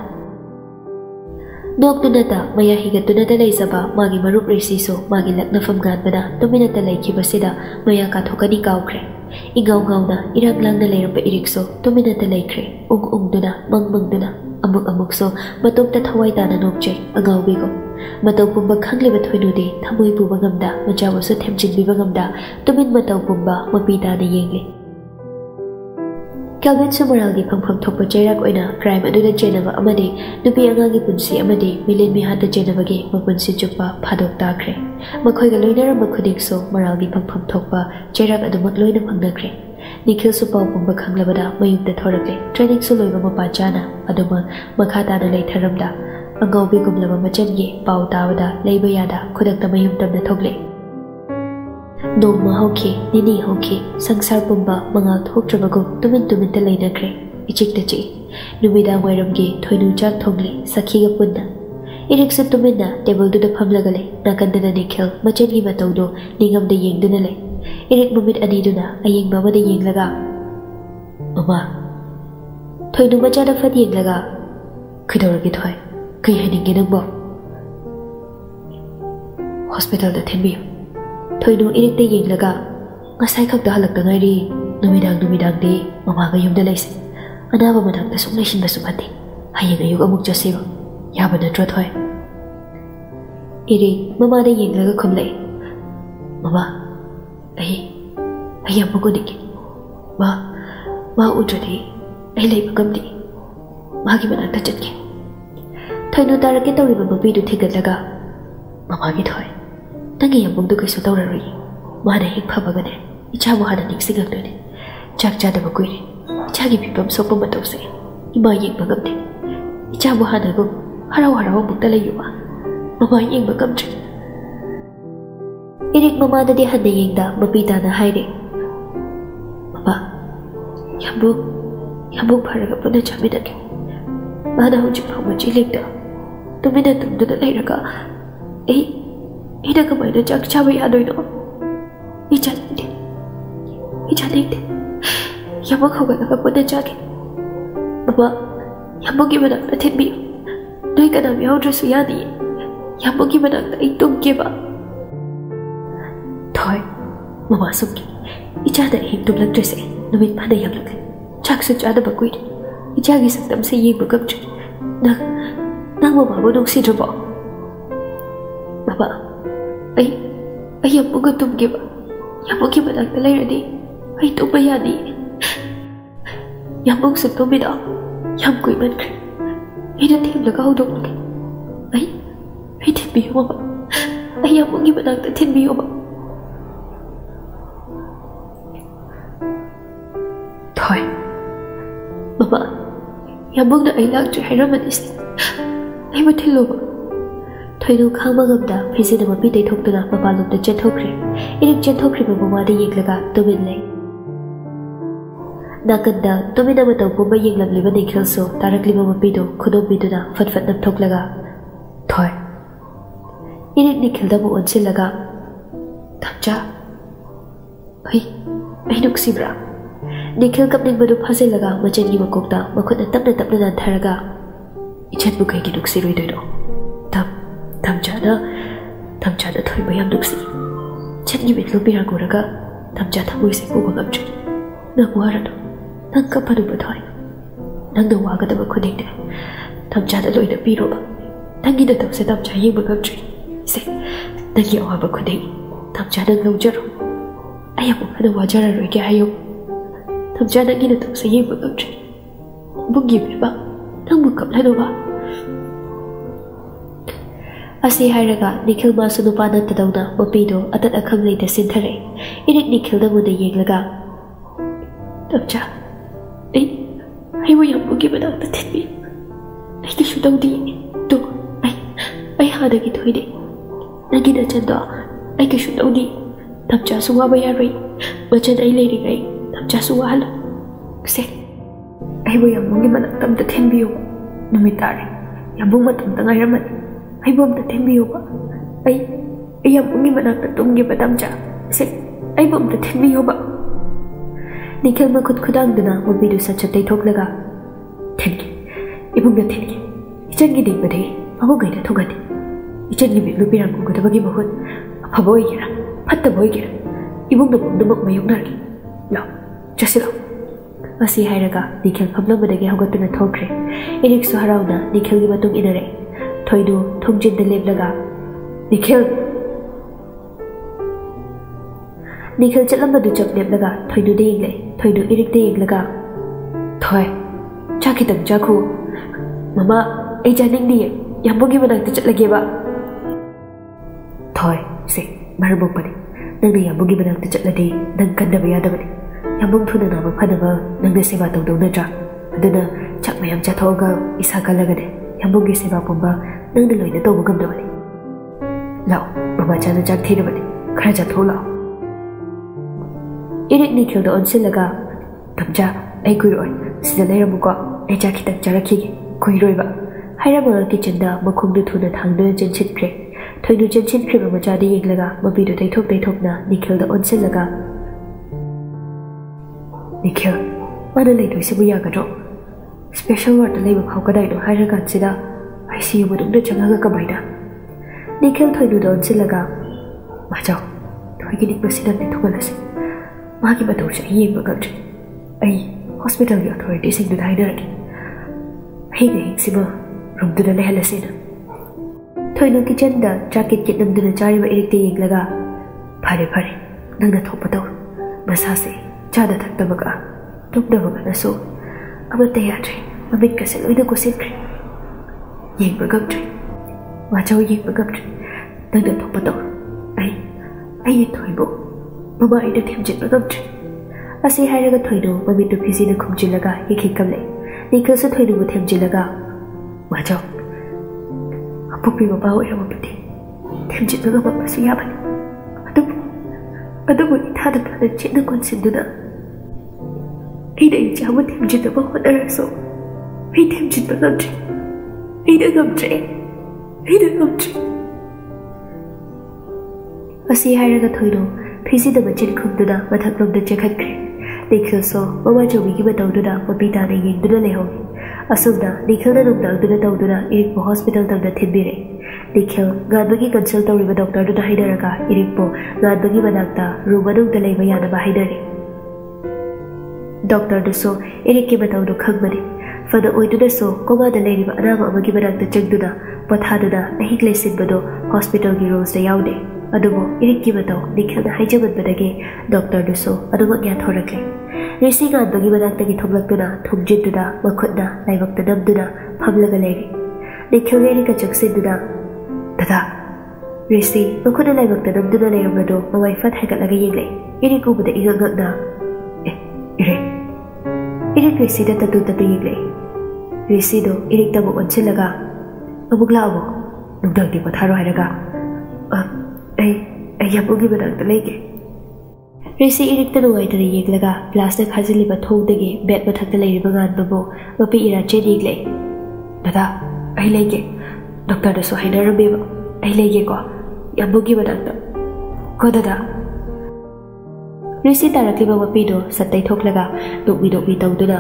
ꯅꯣꯛꯇꯨꯅꯇ ꯃꯌꯥ ꯍꯤꯒꯠꯇꯨꯅꯇ ꯂꯩꯖꯕ ꯃꯥꯒꯤ ꯃꯔꯨꯞ ꯔꯤꯁꯤꯁꯨ ꯃꯥꯒꯤ ꯂꯛꯅꯐꯝ ꯉꯥꯟꯕꯅ ꯇꯨꯃꯤꯟꯅꯇ ꯂꯩꯈꯤꯕꯁꯤꯗ ꯃꯌꯥ ꯀꯥꯊꯣꯛꯀꯅꯤ ꯀꯥꯎꯈ꯭ꯔꯦ ꯏꯉꯥꯎ ꯉꯥꯎꯅ ꯏꯔꯥꯡ ꯂꯥꯡꯅ ꯂꯩꯔꯝꯕ ꯏꯔꯤꯛꯁꯨ ꯇꯨꯃꯤꯟꯅꯇ ꯂꯩꯈ꯭ꯔꯦ ꯎꯪ ꯎꯪꯗꯨꯅ ꯃꯪ ꯃꯪꯗꯨꯅ ꯑꯃꯨꯛ ꯑꯃꯨꯛꯁꯨ ꯃꯇꯣꯝꯇ ꯊꯋꯥꯏ ꯇꯥꯅ ꯅꯣꯛꯆꯩ ꯑꯉꯥꯎꯕꯤꯒꯨꯝ ꯃꯇꯧ ꯄꯨꯝꯕ ꯈꯪꯂꯤꯕ ꯊꯣꯏꯅꯨꯗꯤ ꯊꯃꯣꯏ ꯄꯨꯕ ꯉꯝꯗ ꯃꯆꯥꯕꯨꯁꯨ ꯊꯦꯝꯖꯤꯟꯕꯤꯕ ꯉꯝꯗ ꯇꯨꯃꯤꯟ ꯃꯇꯧ ꯄꯨꯝꯕ ꯃꯄꯤ ꯇꯥꯅ ꯌꯦꯡꯂꯤ ꯀꯦꯜꯚꯤꯟꯁꯨ ꯃꯣꯔꯥꯜꯒꯤ ꯐꯪꯐꯝ ꯊꯣꯛꯄ ꯆꯩꯔꯥꯛ ꯑꯣꯏꯅ ꯀ꯭ꯔꯥꯏꯝ ꯑꯗꯨꯗ ꯆꯦꯟꯅꯕ ꯑꯃꯗꯤ ꯅꯨꯄꯤ ꯑꯉꯥꯡꯒꯤ ꯄꯨꯟꯁꯤ ꯑꯃꯗꯤ ꯃꯤꯂꯦꯟ ꯃꯤꯍꯥꯠꯇ ꯆꯦꯟꯅꯕꯒꯤ ꯃꯄꯨꯟꯁꯤ ꯆꯨꯞꯄ ꯐꯥꯗꯣꯛ ꯇꯥꯈ꯭ꯔꯦ ꯃꯈꯣꯏꯒ ꯂꯣꯏꯅꯔꯝꯕ ꯈꯨꯗꯤꯡꯁꯨ ꯃꯣꯔꯥꯜꯒꯤ ꯐꯪꯐꯝ ꯊꯣꯛꯄ ꯆꯩꯔꯥꯛ ꯑꯗꯨꯃꯛ ꯂꯣꯏꯅ ꯐꯪꯅꯈ꯭ꯔꯦ ꯅꯤꯈꯤꯜꯁꯨ ꯄꯥꯎ ꯄꯨꯝꯕ ꯈꯪꯂꯕꯗ ꯃꯌꯨꯝꯗ ꯊꯣꯔꯛꯂꯦ ꯇ꯭ꯔꯦꯅꯤꯡꯁꯨ ꯂꯣꯏꯕ ꯃꯄꯥ ꯆꯥꯅ ꯑꯗꯨꯃꯛ ꯃꯈꯥ ꯇꯥꯅ ꯂꯩꯊꯔꯝꯗ ꯑꯉꯥꯎꯕꯤꯒꯨꯝꯂꯕ ꯃꯆꯟꯒꯤ ꯄꯥꯎ ꯇꯥꯕꯗ ꯂꯩꯕ ꯌꯥꯗ ꯈꯨꯗꯛꯇ ꯃꯌꯨꯝ ꯇꯝꯅ ꯊꯣꯛꯂꯦ ꯅꯣꯡꯃ ꯍꯧꯈꯤ ꯅꯤꯅꯤ ꯍꯧꯈꯤ ꯁꯪꯁꯥꯔ ꯄꯨꯝꯕ ꯃꯉꯥꯜ ꯊꯣꯛꯇ꯭ꯔꯕꯒꯨꯝ ꯇꯨꯃꯤꯟ ꯇꯨꯃꯤꯟꯇ ꯂꯩꯅꯈ꯭ꯔꯦ ꯏꯆꯤꯛꯇ ꯆꯤꯛꯏ ꯅꯨꯃꯤꯗꯥꯡ ꯋꯥꯏꯔꯝꯒꯤ ꯊꯣꯏꯅꯨ ꯆꯥꯛ ꯊꯣꯡꯂꯤ ꯁꯈꯤꯒ ꯄꯨꯟꯅ ꯏꯔꯤꯛꯁꯨ ꯇꯨꯃꯤꯟꯅ ꯇꯦꯕꯜꯗꯨꯗ ꯐꯝꯂꯒ ꯂꯩ ꯅꯥꯀꯟꯗꯅ ꯅꯤꯈꯤꯜ ꯃꯆꯟꯒꯤ ꯃꯇꯧꯗꯨ ꯅꯤꯡꯉꯝꯗ ꯌꯦꯡꯗꯨꯅ ꯂꯩ ꯏꯔꯤꯛ ꯃꯃꯤꯠ ꯑꯅꯤꯗꯨꯅ ꯑꯌꯦꯡꯕ ꯑꯃꯗ ꯌꯦꯡꯂꯒ ꯃꯃꯥ ꯊꯣꯏꯅꯨ ꯃꯆꯥꯗ ꯐꯠ ꯌꯦꯡꯂꯒ ꯀꯩꯗꯧꯔꯒꯦ ꯊꯣꯏ ꯀꯩ ꯍꯥꯏꯅꯤꯡꯒꯦ ꯅꯪꯕꯣ ꯍꯣꯁꯄꯤꯇꯥꯜꯗ ꯊꯤꯟꯕꯤꯌꯨ ꯊꯣꯏꯅꯨ ꯏꯔꯤꯛꯇ ꯌꯦꯡꯂꯒ ꯉꯁꯥꯏ ꯈꯛꯇ ꯍꯜꯂꯛꯇ ꯉꯥꯏꯔꯤ ꯅꯨꯃꯤꯗꯥꯡ ꯅꯨꯃꯤꯗꯥꯡꯗꯤ ꯃꯃꯥꯒ ꯌꯨꯝꯗ ꯂꯩꯁꯦ ꯑꯅꯥꯕ ꯃꯅꯥꯛꯇ ꯁꯨꯝ ꯂꯩꯁꯤꯟꯕꯁꯨ ꯐꯠꯇꯦ ꯍꯌꯦꯡ ꯑꯌꯨꯛ ꯑꯃꯨꯛ ꯆꯠꯁꯤꯕ ꯌꯥꯕ ꯅꯠꯇ꯭ꯔꯣ ꯊꯣꯏ ꯏꯔꯤꯛ ꯃꯃꯥꯗ ꯌꯦꯡꯂꯒ ꯈꯨꯝꯂꯛꯏ ꯃꯃꯥ ꯑꯩ ꯑꯩ ꯌꯥꯝ ꯎꯅꯤꯡꯉꯤ ꯃꯥ ꯃꯥ ꯎꯗ꯭ꯔꯗꯤ ꯑꯩ ꯂꯩꯕ ꯉꯝꯗꯦ ꯃꯥꯒꯤ ꯃꯅꯥꯛꯇ ꯆꯠꯀꯦ ꯊꯣꯏꯅꯨ ꯇꯥꯔꯛꯀꯦ ꯇꯧꯔꯤꯕ ꯃꯄꯤꯗꯨ ꯊꯤꯒꯠꯂꯒ ꯃꯃꯥꯒꯤ ꯊꯣꯏ ꯅꯪꯒꯤ ꯌꯥꯝꯕꯨꯡꯗꯨ ꯀꯩꯁꯨ ꯇꯧꯔꯔꯣꯏ ꯃꯥꯅ ꯍꯦꯛ ꯐꯕꯒꯅꯦ ꯏꯆꯥꯕꯨ ꯍꯥꯟꯅ ꯅꯤꯡꯁꯤꯡꯉꯛꯇꯣꯏꯅꯦ ꯆꯥꯛ ꯆꯥꯗꯕ ꯀꯨꯏꯔꯦ ꯏꯆꯥꯒꯤ ꯐꯤꯕꯝ ꯁꯣꯛꯄ ꯃꯇꯧꯁꯦ ꯏꯃꯥ ꯌꯦꯡꯕ ꯉꯝꯗꯦ ꯏꯆꯥꯕꯨ ꯍꯥꯟꯅꯒꯨꯝ ꯍꯔꯥꯎ ꯍꯔꯥꯎ ꯑꯃꯨꯛꯇ ꯂꯩꯌꯨꯕ ꯃꯃꯥ ꯌꯦꯡꯕ ꯉꯝꯗ꯭ꯔꯦ ꯏꯔꯤꯛ ꯃꯃꯥꯗꯗꯤ ꯍꯟꯅ ꯌꯦꯡꯗ ꯃꯄꯤ ꯇꯥꯅ ꯍꯥꯏꯔꯦ ꯃꯃꯥ ꯌꯥꯝꯕꯨꯡ ꯌꯥꯝꯕꯨꯡ ꯐꯔꯒ ꯄꯨꯟꯅ ꯆꯥꯃꯤꯟꯅꯒꯦ ꯃꯥꯅ ꯍꯧꯖꯤꯛ ꯐꯥꯎꯕ ꯆꯤꯂꯤꯛꯇ ꯇꯨꯃꯤꯟꯅ ꯇꯨꯝꯗꯨꯅ ꯂꯩꯔꯒ ꯑꯩ ꯑꯩꯅ ꯀꯃꯥꯏꯅ ꯆꯥꯛ ꯆꯥꯕ ꯌꯥꯗꯣꯏꯅꯣ ꯑꯩ ꯆꯥꯅꯤꯡꯗꯦ ꯑꯩ ꯆꯥꯅꯤꯡꯗꯦ ꯌꯥꯝꯕꯨꯡ ꯍꯧꯒꯠꯂꯒ ꯄꯨꯟꯅ ꯆꯥꯒꯦ ꯃꯃꯥ ꯌꯥꯝꯕꯨꯡꯒꯤ ꯃꯅꯥꯛꯇ ꯊꯤꯟꯕꯤꯌꯨ ꯅꯣꯏ ꯀꯅꯥꯝ ꯌꯥꯎꯗ꯭ꯔꯁꯨ ꯌꯥꯅꯤꯌꯦ ꯌꯥꯝꯕꯨꯡꯒꯤ ꯃꯅꯥꯛꯇ ꯑꯩ ꯇꯨꯝꯒꯦꯕ ꯊꯣꯏ ꯃꯃꯥ ꯁꯨꯝꯒꯤ ꯏꯆꯥꯗ ꯑꯍꯤꯡ ꯇꯨꯝꯂꯛꯇ꯭ꯔꯤꯁꯦ ꯅꯨꯃꯤꯠ ꯐꯥꯅ ꯌꯥꯝꯂꯛꯂꯦ ꯆꯥꯛꯁꯨ ꯆꯥꯗꯕ ꯀꯨꯏꯔꯦ ꯏꯆꯥꯒꯤ ꯁꯛꯇꯝꯁꯦ ꯌꯦꯡꯕ ꯉꯝꯗ꯭ꯔꯦ ꯅꯪ ꯅꯪ ꯃꯃꯥꯕꯨ ꯅꯨꯡꯁꯤꯗ꯭ꯔꯕꯣ ꯃꯃꯥ ꯑꯩ ꯑꯩ ꯌꯥꯝꯕꯨꯡꯒ ꯇꯨꯝꯒꯦꯕ ꯌꯥꯝꯕꯨꯡꯒꯤ ꯃꯅꯥꯛꯇ ꯂꯩꯔꯗꯤ ꯑꯩ ꯇꯨꯝꯕ ꯌꯥꯅꯤꯌꯦ ꯌꯥꯝꯕꯨꯡꯁꯨ ꯇꯨꯝꯃꯤꯗꯣ ꯌꯥꯝ ꯀꯨꯏꯃꯟꯈ꯭ꯔꯦ ꯑꯩꯅ ꯊꯦꯝꯂꯒ ꯍꯧꯗꯣꯛꯂꯒꯦ ꯑꯩ ꯑꯩ ꯊꯤꯟꯕꯤꯌꯨ ꯃꯃꯥ ꯑꯩ ꯌꯥꯝꯕꯨꯡꯒꯤ ꯃꯅꯥꯛꯇ ꯊꯤꯟꯕꯤꯌꯨꯕ ꯊꯣꯏ ꯃꯃꯥ ꯌꯥꯝꯕꯨꯡꯅ ꯑꯩ ꯂꯥꯛꯇ꯭ꯔꯦ ꯍꯥꯏꯔꯝꯃꯅꯤꯁꯦ ꯑꯩꯕꯨ ꯊꯤꯜꯂꯨꯕ ꯊꯣꯏꯅꯨ ꯈꯥꯡꯕ ꯉꯝꯗ ꯐꯤꯖꯤꯟ ꯃꯄꯤ ꯇꯩꯊꯣꯛꯇꯨꯅ ꯃꯄꯥꯟꯂꯣꯝꯗ ꯆꯦꯟꯊꯣꯛꯈ꯭ꯔꯦ ꯏꯔꯤꯛ ꯆꯦꯟꯊꯣꯛꯈ꯭ꯔꯤꯕ ꯃꯃꯥꯗ ꯌꯦꯡꯂꯒ ꯇꯨꯃꯤꯟ ꯂꯩ ꯅꯥꯀꯟꯗ ꯇꯨꯃꯤꯟꯅ ꯃꯇꯧ ꯄꯨꯝꯕ ꯌꯦꯡꯂꯝꯂꯤꯕ ꯅꯤꯈꯤꯜꯁꯨ ꯇꯥꯔꯛꯂꯤꯕ ꯃꯄꯤꯗꯨ ꯈꯨꯗꯣꯝꯕꯤꯗꯨꯅ ꯐꯠ ꯐꯠ ꯅꯞꯊꯣꯛꯂꯒ ꯊꯣꯏ ꯏꯔꯤꯛ ꯅꯤꯈꯤꯜꯗ ꯑꯃꯨꯛ ꯑꯣꯟꯁꯤꯜꯂꯒ ꯊꯝꯆꯥ ꯑꯩ ꯑꯩ ꯅꯨꯡꯁꯤꯕ꯭ꯔꯥ ꯅꯤꯈꯤꯜ ꯀꯞꯅꯤꯡꯕꯗꯨ ꯐꯥꯖꯤꯜꯂꯒ ꯃꯆꯟꯒꯤ ꯃꯀꯣꯛꯇ ꯃꯈꯨꯠꯅ ꯇꯞꯅ ꯇꯞꯅ ꯅꯥꯟꯊꯔꯒ ꯏꯆꯟꯕꯨ ꯀꯩꯒꯤ ꯅꯨꯡꯁꯤꯔꯣꯏꯗꯣꯏꯅꯣ ꯊꯝ ꯊꯝꯆꯥꯅ ꯊꯝꯆꯥꯅ ꯊꯣꯏꯕ ꯌꯥꯝ ꯅꯨꯡꯁꯤ ꯏꯆꯟꯒꯤ ꯃꯤꯠꯂꯨ ꯄꯤꯔꯥꯡꯒꯨꯔꯒ ꯊꯝꯆꯥ ꯊꯃꯣꯏꯁꯦ ꯄꯨꯕ ꯉꯝꯗ꯭ꯔꯦ ꯅꯪ ꯋꯥꯔꯅꯨ ꯅꯪ ꯀꯞꯄꯅꯨꯕ ꯊꯣꯏ ꯅꯪꯅ ꯋꯥꯒꯗꯕ ꯈꯨꯗꯤꯡꯅꯦ ꯊꯝꯆꯥꯗ ꯂꯣꯏꯅ ꯄꯤꯔꯣꯕ ꯅꯪꯒꯤ ꯅꯇꯧꯁꯦ ꯊꯝꯆꯥ ꯌꯦꯡꯕ ꯉꯝꯗ꯭ꯔꯦ ꯏꯁꯦ ꯅꯪꯒꯤ ꯑꯋꯥꯕ ꯈꯨꯗꯤꯡ ꯊꯝꯆꯥ ꯅꯪ ꯂꯧꯖꯔꯣ ꯑꯩ ꯑꯃꯨꯛ ꯍꯟꯅ ꯋꯥꯖꯔꯔꯣꯏꯒꯦ ꯍꯥꯏꯌꯨ ꯊꯝꯆꯥ ꯅꯪꯒꯤ ꯅꯇꯧꯁꯦ ꯌꯦꯡꯕ ꯉꯝꯗ꯭ꯔꯦ ꯕꯨꯡꯒꯤ ꯕꯦꯕ ꯅꯪꯕꯨ ꯀꯞꯂꯅꯨꯕ ꯑꯁꯤ ꯍꯥꯏꯔꯒ ꯅꯤꯈꯤꯜ ꯃꯥꯁꯨ ꯅꯨꯄꯥ ꯅꯠꯇꯗꯧꯅ ꯃꯄꯤꯗꯣ ꯑꯇꯠ ꯑꯈꯝ ꯂꯩꯇ ꯁꯤꯟꯊꯔꯛꯏ ꯏꯔꯤꯛ ꯅꯤꯈꯤꯜꯗ ꯃꯨꯟꯅ ꯌꯦꯡꯂꯒ ꯇꯝꯆꯥ ꯑꯩ ꯑꯩꯕꯨ ꯌꯥꯝꯕꯨꯒꯤ ꯃꯅꯥꯛꯇ ꯊꯤꯟꯕꯤ ꯑꯩ ꯀꯩꯁꯨ ꯇꯧꯗꯦ ꯇꯨ ꯑꯩ ꯑꯩ ꯍꯥꯟꯅꯒꯤ ꯊꯣꯏꯗꯦ ꯅꯪꯒꯤ ꯅꯆꯟꯗꯣ ꯑꯩ ꯀꯩꯁꯨ ꯇꯧꯗꯦ ꯇꯝꯆꯥꯁꯨ ꯋꯥꯕ ꯌꯥꯔꯣꯏ ꯃꯆꯟ ꯑꯩ ꯂꯩꯔꯤꯉꯩ ꯇꯝꯆꯥꯁꯨ ꯋꯥꯍꯜꯂꯨ ꯁꯦ ꯑꯩꯕꯨ ꯌꯥꯝꯕꯨꯒꯤ ꯃꯅꯥꯛꯇ ꯑꯝꯇ ꯊꯤꯟꯕꯤꯌꯨꯕ ꯅꯨꯃꯤꯠ ꯇꯥꯔꯦ ꯌꯥꯝꯕꯨ ꯃꯇꯝꯗ ꯉꯥꯏꯔꯝꯃꯅꯤ ꯑꯩꯕꯨ ꯑꯝꯇ ꯊꯤꯟꯕꯤꯌꯨꯕ ꯑꯩ ꯑꯩ ꯌꯥꯝꯕꯨꯒꯤ ꯃꯅꯥꯛꯇ ꯇꯨꯝꯒꯦꯕ ꯇꯝꯆꯥ ꯁꯦ ꯑꯩꯕꯨ ꯑꯝꯇ ꯊꯤꯟꯕꯤꯌꯨꯕ ꯅꯤꯈꯤꯜ ꯃꯈꯨꯠ ꯈꯨꯗꯥꯡꯗꯨꯅ ꯃꯄꯤꯗꯨ ꯁꯠ ꯁꯠ ꯇꯩꯊꯣꯛꯂꯒ ꯊꯤꯟꯒꯦ ꯏꯕꯨꯡꯅ ꯊꯤꯟꯒꯦ ꯏꯆꯟꯒꯤ ꯅꯤꯡꯕꯗꯤ ꯃꯕꯨꯡꯈꯩꯅ ꯊꯨꯡꯍꯟꯅꯤ ꯏꯆꯟꯒꯤ ꯃꯤꯠꯂꯨ ꯄꯤꯔꯥꯡ ꯎꯒꯗꯕꯒꯤ ꯃꯍꯨꯠ ꯑꯐꯕ ꯑꯣꯏꯒꯦꯔꯥ ꯐꯠꯇꯕ ꯑꯣꯏꯒꯦꯔꯥ ꯏꯕꯨꯡꯅ ꯄꯨꯝꯅꯃꯛ ꯃꯥꯌꯣꯛꯅꯔꯒꯦ ꯂꯥꯎ ꯆꯠꯁꯤꯜꯂꯣ ꯑꯁꯤ ꯍꯥꯏꯔꯒ ꯅꯤꯈꯤꯜ ꯐꯝꯂꯝꯕꯗꯒꯤ ꯍꯧꯒꯠꯇꯨꯅ ꯊꯣꯛꯈ꯭ꯔꯦ ꯏꯔꯤꯛꯁꯨ ꯍꯔꯥꯎꯅ ꯅꯤꯈꯤꯜꯒꯤ ꯃꯇꯨꯡ ꯏꯟꯅꯔꯛꯑꯦ ꯊꯣꯏꯗꯨ ꯊꯣꯡꯖꯤꯟꯗ ꯂꯦꯞꯂꯒ ꯅꯤꯈꯤꯜ ꯅꯤꯈꯤꯜ ꯆꯠꯂꯝꯕꯗꯨ ꯆꯞ ꯂꯦꯞꯂꯒ ꯊꯣꯏꯗꯨꯗ ꯌꯦꯡꯂꯛꯑꯦ ꯊꯣꯏꯗꯨ ꯏꯔꯤꯛꯇ ꯌꯦꯡꯂꯒ ꯊꯣꯏ ꯆꯥꯛ ꯈꯤꯇꯪ ꯆꯥꯈꯣ ꯃꯃꯥ ꯑꯩ ꯆꯥꯅꯤꯡꯗꯤꯌꯦ ꯌꯥꯝꯕꯨꯒꯤ ꯃꯅꯥꯛꯇ ꯆꯠꯂꯒꯦꯕ ꯊꯣꯏ ꯁꯦ ꯃꯔꯝ ꯃꯣꯛꯄꯅꯤ ꯅꯪꯅ ꯌꯥꯝꯕꯨꯒꯤ ꯃꯅꯥꯛꯇ ꯆꯠꯂꯗꯤ ꯅꯪ ꯀꯟꯗꯕ ꯌꯥꯗꯕꯅꯤ ꯌꯥꯝꯕꯨꯡ ꯊꯨꯅ ꯅꯥꯕ ꯐꯅꯕ ꯅꯪꯅ ꯁꯦꯕꯥ ꯇꯧꯗꯧ ꯅꯠꯇ꯭ꯔꯥ ꯑꯗꯨꯅ ꯆꯥꯛ ꯃꯌꯥꯝ ꯆꯥꯊꯣꯛꯑꯒ ꯏꯁꯥ ꯀꯜꯂꯒꯅꯦ ꯌꯥꯝꯕꯨꯡꯒꯤ ꯁꯦꯕꯥ ꯄꯨꯝꯕ ꯅꯪꯅ ꯂꯣꯏꯅ ꯇꯧꯕ ꯉꯝꯗꯕꯅꯤ ꯂꯥꯛꯑꯣ ꯃꯃꯥ ꯆꯥꯅ ꯆꯥꯛ ꯊꯤꯔꯕꯅꯤ ꯈꯔ ꯆꯥꯊꯣꯛ ꯂꯥꯛꯑꯣ ꯏꯔꯤꯛ ꯅꯤꯈꯤꯜꯗ ꯑꯣꯟꯁꯤꯜꯂꯒ ꯇꯝꯆꯥ ꯑꯩ ꯀꯨꯏꯔꯣꯏ ꯁꯤꯗ ꯂꯩꯔꯝꯃꯨꯀꯣ ꯑꯩ ꯆꯥꯛ ꯈꯤꯇꯪ ꯆꯥꯔꯛꯈꯤꯒꯦ ꯀꯨꯏꯔꯣꯏꯕ ꯍꯥꯏꯔꯝꯃꯒ ꯀꯤꯆꯟꯗ ꯃꯈꯣꯡꯗꯨ ꯊꯨꯅ ꯊꯥꯡꯗꯨꯅ ꯆꯦꯟꯁꯤꯟꯈ꯭ꯔꯦ ꯊꯣꯏꯗꯨ ꯆꯦꯟꯁꯤꯟꯈ꯭ꯔꯤꯕ ꯃꯆꯥꯗ ꯌꯦꯡꯂꯒ ꯃꯄꯤꯗꯨ ꯇꯩꯊꯣꯛ ꯇꯩꯊꯣꯛꯅ ꯅꯤꯈꯤꯜꯗ ꯑꯣꯟꯁꯤꯜꯂꯒ ꯅꯤꯈꯤꯜ ꯃꯥꯅ ꯂꯩꯗꯣꯏꯁꯤꯕꯨ ꯌꯥꯒꯗ꯭ꯔꯣ ꯁ꯭ꯄꯦꯁꯦꯜ ꯋꯥꯔꯗꯇ ꯂꯩꯕ ꯐꯥꯎ ꯀꯗꯥꯏꯅꯣ ꯍꯥꯏꯔꯀꯥꯟꯁꯤꯗ ꯑꯥꯏ ꯁꯤ ꯌꯨ ꯃꯅꯨꯡꯗ ꯆꯪꯉꯒ ꯀꯃꯥꯏꯅ ꯅꯤꯈꯤꯜ ꯊꯣꯏꯗꯨꯗ ꯑꯣꯟꯁꯤꯜꯂꯒ ꯃꯥꯆꯧ ꯊꯣꯏꯒꯤ ꯅꯤꯡꯕꯁꯤꯗꯪꯗꯤ ꯊꯨꯡꯍꯜꯂꯁꯤ ꯃꯥꯒꯤ ꯃꯇꯧꯁꯦ ꯑꯩ ꯌꯦꯡꯕ ꯉꯝꯗ꯭ꯔꯦ ꯑꯩ ꯍꯣꯁꯄꯤꯇꯥꯜꯒꯤ ꯑꯣꯊꯣꯔꯤꯇꯤꯁꯤꯡꯗꯨꯗ ꯍꯥꯏꯅꯔꯒꯦ ꯑꯍꯤꯡ ꯑꯍꯤꯡꯁꯤꯃ ꯔꯨꯝꯗꯨꯗ ꯂꯩꯍꯜꯂꯁꯦꯅ ꯊꯣꯏꯅ ꯀꯤꯆꯟꯗ ꯆꯥꯛꯀꯤꯠ ꯀꯤꯠ ꯅꯝꯗꯨꯅ ꯆꯥꯔꯤꯕ ꯏꯔꯤꯛꯇ ꯌꯦꯡꯂꯒ ꯐꯔꯦ ꯐꯔꯦ ꯅꯪꯅ ꯊꯣꯛꯄ ꯇꯧ ꯃꯁꯥꯁꯦ ꯆꯥꯗ ꯊꯛꯇꯕꯒ ꯇꯨꯝꯗꯕꯒꯅꯁꯨ ꯑꯃꯠꯇ ꯌꯥꯗ꯭ꯔꯦ ꯃꯃꯤꯠꯀꯁꯦ ꯂꯣꯏꯅ ꯀꯨꯁꯤꯟꯈ꯭ꯔꯦ ꯌꯦꯡꯕ ꯉꯝꯗ꯭ꯔꯦ ꯃꯥꯆꯧ ꯌꯦꯡꯕ ꯉꯝꯗ꯭ꯔꯦ ꯅꯪꯅ ꯊꯣꯛꯄ ꯇꯧ ꯑꯩ ꯑꯩꯒꯤ ꯊꯣꯏꯕꯨ ꯃꯃꯥ ꯑꯩꯅ ꯊꯦꯝꯖꯤꯟꯕ ꯉꯝꯗ꯭ꯔꯦ ꯑꯁꯤ ꯍꯥꯏꯔꯒ ꯊꯣꯏꯅꯨ ꯃꯃꯤꯠꯇꯨ ꯐꯤꯖꯤꯅ ꯈꯨꯝꯖꯤꯜꯂꯒ ꯌꯦꯛꯈꯤ ꯀꯝꯂꯦ ꯅꯤꯈꯤꯜꯁꯨ ꯊꯣꯏꯅꯨꯕꯨ ꯊꯦꯝꯖꯤꯜꯂꯒ ꯃꯥꯆꯧ ꯑꯄꯣꯛꯄꯤ ꯃꯄꯥ ꯑꯣꯏꯔꯝꯃꯕꯗꯤ ꯊꯦꯝꯖꯤꯟꯕ ꯉꯝꯃꯛꯄꯁꯨ ꯌꯥꯕꯅꯤ ꯑꯗꯨꯕꯨ ꯑꯗꯨꯕꯨ ꯏꯊꯥꯗ ꯊꯥꯗ ꯆꯦꯠꯅ ꯀꯣꯟꯁꯤꯟꯗꯨꯅ ꯑꯩꯅ ꯏꯆꯥꯕꯨ ꯊꯦꯝꯖꯤꯟꯅꯕ ꯍꯣꯠꯅꯔꯁꯨ ꯑꯩ ꯊꯦꯝꯖꯤꯟꯕ ꯉꯝꯗ꯭ꯔꯦ ꯑꯩꯅ ꯉꯝꯗ꯭ꯔꯦ ꯑꯩꯅ ꯉꯝꯗ꯭ꯔꯦ ꯑꯁꯤ ꯍꯥꯏꯔꯒ ꯊꯣꯏꯅꯨ ꯐꯤꯖꯤꯗ ꯃꯆꯤꯟ ꯈꯨꯝꯗꯨꯅ ꯃꯊꯛꯂꯣꯝꯗ ꯆꯦꯟꯈꯠꯈ꯭ꯔꯦ ꯅꯤꯈꯤꯜꯁꯨ ꯃꯃꯥꯆꯧꯕꯤꯒꯤ ꯃꯇꯧꯗꯨꯗ ꯃꯄꯤ ꯇꯥꯅ ꯌꯦꯡꯗꯨꯅ ꯂꯩꯍꯧꯏ ꯑꯁꯨꯝꯅ ꯅꯤꯈꯤꯜꯅ ꯅꯨꯡꯗꯥꯡꯗꯨꯅ ꯇꯧꯗꯨꯅ ꯏꯔꯤꯛꯄꯨ ꯍꯣꯁꯄꯤꯇꯥꯜ ꯇꯝꯅ ꯊꯤꯟꯕꯤꯔꯦ ꯅꯤꯈꯤꯜ ꯉꯥꯟꯕꯒꯤ ꯀꯟꯁꯜ ꯇꯧꯔꯤꯕ ꯗꯣꯛꯇꯔꯗꯨꯅ ꯍꯥꯏꯅꯔꯒ ꯏꯔꯤꯛꯄꯨ ꯉꯥꯟꯕꯒꯤ ꯃꯅꯥꯛꯇ ꯔꯨꯝ ꯃꯅꯨꯡꯗ ꯂꯩꯕ ꯌꯥꯅꯕ ꯍꯥꯏꯅꯔꯦ ꯗꯣꯛꯇꯔꯗꯨꯁꯨ ꯏꯔꯤꯛꯀꯤ ꯃꯇꯧꯗꯨ ꯈꯪꯕꯅꯤ ꯐꯅ ꯑꯣꯏꯗꯨꯅꯁꯨ ꯀꯣꯃꯥꯗ ꯂꯩꯔꯤꯕ ꯑꯅꯥꯕ ꯑꯃꯒꯤ ꯃꯅꯥꯛꯇ ꯆꯪꯗꯨꯅ ꯄꯣꯊꯥꯗꯨꯅ ꯑꯍꯤꯡ ꯂꯩꯁꯤꯟꯕꯗꯨ ꯍꯣꯁꯄꯤꯇꯥꯜꯒꯤ ꯔꯨꯜꯁꯇ ꯌꯥꯎꯗꯦ ꯑꯗꯨꯕꯨ ꯏꯔꯤꯛꯀꯤ ꯃꯇꯧ ꯅꯤꯈꯤꯜꯅ ꯍꯥꯏꯖꯃꯟꯕꯗꯒꯤ ꯗꯣꯛꯇꯔꯗꯨꯁꯨ ꯑꯗꯨꯃꯛ ꯌꯥꯊꯣꯔꯛꯂꯦ ꯔꯤꯁꯤ ꯉꯥꯟꯕꯒꯤ ꯃꯅꯥꯛꯇꯒꯤ ꯊꯣꯛꯂꯛꯇꯨꯅ ꯊꯣꯡꯖꯤꯟꯗꯨꯅ ꯃꯈꯨꯠꯅ ꯂꯥꯏꯕꯛꯇ ꯅꯝꯗꯨꯅ ꯐꯝꯂꯒ ꯂꯩꯔꯦ ꯅꯤꯈꯤꯜ ꯏꯔꯤꯛꯀ ꯆꯪꯁꯤꯟꯗꯨꯅ ꯗꯗꯥ ꯔꯤꯁꯤ ꯃꯈꯨꯠꯅ ꯂꯥꯏꯕꯛꯇ ꯅꯝꯗꯨꯅ ꯂꯩꯔꯝꯕꯗꯨ ꯃꯃꯥꯏ ꯐꯠ ꯍꯥꯏꯒꯠꯂꯒ ꯌꯦꯡꯂꯛꯑꯦ ꯏꯔꯤꯛ ꯎꯕꯗ ꯏꯉꯛ ꯉꯛꯅ ꯑꯦ ꯏꯔꯤꯛ ꯏꯔꯤꯛ ꯔꯤꯁꯤꯗ ꯇꯠꯇꯨ ꯇꯠꯇꯨ ꯌꯦꯡꯂꯛꯑꯦ ꯔꯤꯁꯤꯗꯨ ꯏꯔꯤꯛꯇ ꯑꯃꯨꯛ ꯑꯣꯟꯁꯤꯜꯂꯒ ꯑꯃꯨꯛ ꯂꯥꯛꯑꯕꯣ ꯅꯨꯡꯗꯥꯡꯗꯤ ꯄꯣꯊꯥꯔꯣ ꯍꯥꯏꯔꯒ ꯑꯩ ꯑꯩ ꯌꯥꯝꯕꯨꯒꯤ ꯃꯅꯥꯛꯇ ꯂꯩꯒꯦ ꯔꯤꯁꯤ ꯏꯔꯤꯛꯇ ꯅꯨꯡꯉꯥꯏꯇꯅ ꯌꯦꯡꯂꯒ ꯒ꯭ꯂꯥꯁꯅ ꯈꯥꯖꯤꯜꯂꯤꯕ ꯊꯣꯡꯗꯒꯤ ꯕꯦꯠ ꯃꯊꯛꯇ ꯂꯩꯔꯤꯕ ꯉꯥꯟꯕꯕꯨ ꯃꯄꯤ ꯏꯔꯥꯆꯦꯟ ꯌꯦꯡꯂꯛꯑꯦ ꯗꯗꯥ ꯑꯩ ꯂꯩꯒꯦ ꯗꯣꯛꯇꯔꯗꯁꯨ ꯍꯥꯏꯅꯔꯝꯃꯦꯕ ꯑꯩ ꯂꯩꯒꯦꯀꯣ ꯌꯥꯝꯕꯨꯒꯤ ꯃꯅꯥꯛꯇ ꯀꯣ ꯗꯗꯥ ꯔꯤꯁꯤ ꯇꯥꯔꯛꯂꯤꯕ ꯃꯄꯤꯗꯨ ꯁꯠ ꯇꯩꯊꯣꯛꯂꯒ ꯅꯣꯛꯃꯤ ꯅꯣꯛꯃꯤ ꯇꯧꯗꯨꯅ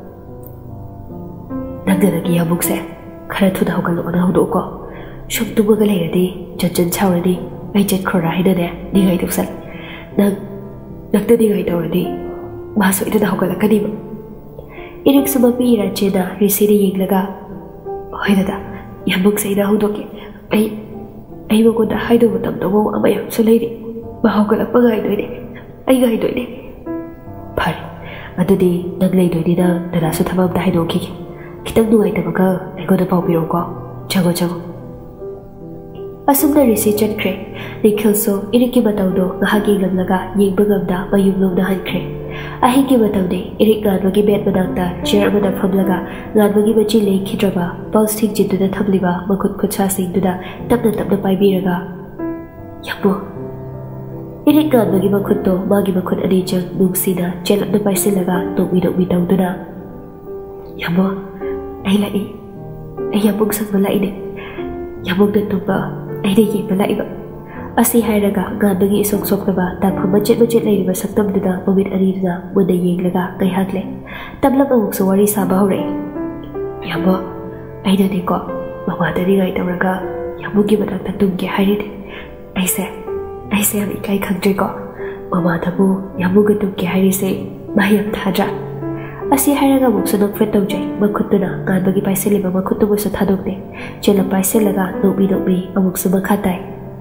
ꯅꯪꯅ ꯅꯪꯒꯤ ꯌꯥꯝꯕꯨꯡꯁꯦ ꯈꯔ ꯊꯨꯅ ꯍꯧꯒꯠꯂꯛꯑꯣꯅ ꯍꯧꯗꯣꯛꯎꯀꯣ ꯁꯨꯝ ꯇꯨꯝꯃꯒ ꯂꯩꯔꯗꯤ ꯆꯟꯆꯟ ꯁꯥꯎꯔꯗꯤ ꯑꯩ ꯆꯠꯈ꯭ꯔꯣꯔꯥ ꯍꯥꯏꯅꯅꯦ ꯅꯤꯡꯉꯥꯏ ꯇꯧꯁꯜ ꯅꯪ ꯅꯪꯇ ꯅꯤꯡꯉꯥꯏ ꯇꯧꯔꯗꯤ ꯃꯥ ꯁꯣꯏꯗꯅ ꯍꯧꯒꯠꯂꯛꯀꯅꯤꯕ ꯏꯔꯤꯛꯁꯨ ꯃꯄꯤ ꯏꯔꯥꯆꯦꯟꯅ ꯔꯤꯁꯤꯗ ꯌꯦꯡꯂꯒ ꯍꯣꯏ ꯗꯗꯥ ꯌꯥꯝꯕꯨꯡꯁꯦ ꯑꯩꯅ ꯍꯧꯗꯣꯛꯀꯦ ꯑꯩ ꯑꯩ ꯃꯉꯣꯟꯗ ꯍꯥꯏꯗꯧꯕ ꯇꯝꯗꯧꯕ ꯋꯥ ꯃꯌꯥꯝꯁꯨ ꯂꯩꯔꯤ ꯃꯥ ꯍꯧꯒꯠꯂꯛꯄ ꯉꯥꯏꯗꯣꯏꯅꯦ ꯑꯩ ꯉꯥꯏꯗꯣꯏꯅꯦ ꯐꯔꯦ ꯑꯗꯨꯗꯤ ꯅꯪ ꯂꯩꯗꯣꯏꯅꯤꯅ ꯗꯗꯥꯁꯨ ꯊꯕꯛ ꯑꯝꯇ ꯍꯥꯏꯗꯣꯛꯈꯤꯒꯦ ꯈꯤꯇꯪ ꯅꯨꯡꯉꯥꯏꯇꯕꯒ ꯑꯩꯉꯣꯟꯗ ꯄꯥꯎ ꯄꯤꯔꯛꯎꯀꯣ ꯆꯪꯉꯣ ꯆꯪꯉꯣ ꯑꯁꯨꯝꯅ ꯔꯤꯁꯤ ꯆꯠꯈ꯭ꯔꯦ ꯅꯤꯈꯤꯜꯁꯨ ꯏꯔꯤꯛꯀꯤ ꯃꯇꯧꯗꯨ ꯉꯥꯏꯍꯥꯛ ꯌꯦꯡꯂꯝꯂꯒ ꯌꯦꯡꯕ ꯉꯝꯅ ꯃꯌꯨꯝꯂꯣꯝꯗ ꯍꯟꯈ꯭ꯔꯦ ꯑꯍꯤꯡꯒꯤ ꯃꯇꯝꯗꯤ ꯏꯔꯤꯛ ꯉꯥꯟꯕꯒꯤ ꯕꯦꯠ ꯃꯅꯥꯛꯇ ꯆꯤꯌꯔ ꯑꯃꯗ ꯐꯝꯂꯒ ꯉꯥꯟꯕꯒꯤ ꯃꯆꯤ ꯂꯦꯡꯈꯤꯗ꯭ꯔꯕ ꯄꯜꯁ ꯊꯤꯡꯖꯤꯟꯗꯨꯅ ꯊꯝꯂꯤꯕ ꯃꯈꯨꯠ ꯈꯨꯠꯁꯥꯁꯤꯡꯗꯨꯗ ꯇꯞꯅ ꯇꯞꯅ ꯄꯥꯏꯕꯤꯔꯒ ꯌꯥꯝꯕꯨ ꯏꯔꯤꯛ ꯉꯥꯟꯕꯒꯤ ꯃꯈꯨꯠꯇꯣ ꯃꯥꯒꯤ ꯃꯈꯨꯠ ꯑꯅꯤꯆꯪ ꯅꯨꯡꯁꯤꯅ ꯆꯦꯜꯂꯞꯅ ꯄꯥꯏꯁꯤꯜꯂꯒ ꯅꯣꯛꯃꯤ ꯅꯣꯛꯃꯤ ꯇꯧꯗꯨꯅ ꯌꯥꯝꯕꯨ ꯑꯩ ꯂꯥꯛꯏ ꯑꯩ ꯌꯥꯝꯕꯨꯡ ꯁꯪꯕ ꯂꯥꯛꯏꯅꯦ ꯌꯥꯝꯕꯨꯡꯅ ꯇꯨꯝꯕ ꯑꯩꯅ ꯌꯦꯡꯕ ꯂꯥꯛꯏꯕ ꯑꯁꯤ ꯍꯥꯏꯔꯒ ꯉꯥꯟꯕꯒꯤ ꯏꯁꯣꯛ ꯁꯣꯛꯂꯕ ꯇꯥꯡꯐꯝ ꯃꯆꯦꯠ ꯃꯆꯦꯠ ꯂꯩꯔꯤꯕ ꯁꯛꯇꯝꯗꯨꯗ ꯃꯃꯤꯠ ꯑꯅꯤꯗꯨꯅ ꯃꯨꯟꯅ ꯌꯦꯡꯂꯒ ꯉꯥꯏꯍꯥꯛꯂꯦ ꯇꯞꯂꯞ ꯑꯃꯨꯛꯁꯨ ꯋꯥꯔꯤ ꯁꯥꯕ ꯍꯧꯔꯛꯏ ꯌꯥꯝꯕꯨ ꯑꯩꯅꯅꯦꯀꯣ ꯃꯃꯥꯗ ꯅꯤꯡꯉꯥꯏ ꯇꯧꯔꯒ ꯌꯥꯝꯕꯨꯡꯒꯤ ꯃꯅꯥꯛꯇ ꯇꯨꯝꯒꯦ ꯍꯥꯏꯔꯤꯅꯦ ꯑꯩꯁꯦ ꯑꯩꯁꯦ ꯌꯥꯝ ꯏꯀꯥꯏ ꯈꯪꯗ꯭ꯔꯦꯀꯣ ꯃꯃꯥꯗꯕꯨ ꯌꯥꯝꯕꯨꯡꯒ ꯇꯨꯝꯒꯦ ꯍꯥꯏꯔꯤꯁꯦ ꯃꯍꯩ ꯌꯥꯝ ꯊꯥꯗ꯭ꯔꯥ ꯑꯁꯤ ꯍꯥꯏꯔꯒ ꯑꯃꯨꯛꯁꯨ ꯅꯣꯛꯐꯦꯠ ꯇꯧꯖꯩ ꯃꯈꯨꯠꯇꯨꯅ ꯉꯥꯟꯕꯒꯤ ꯄꯥꯏꯁꯤꯜꯂꯤꯕ ꯃꯈꯨꯠꯇꯨꯕꯨꯁꯨ ꯊꯥꯗꯣꯛꯇꯦ ꯆꯦꯜꯂꯞ ꯄꯥꯏꯁꯤꯜꯂꯒ ꯅꯣꯛꯃꯤ ꯅꯣꯛꯃꯤ ꯑꯃꯨꯛꯁꯨ ꯃꯈꯥ ꯇꯥꯏ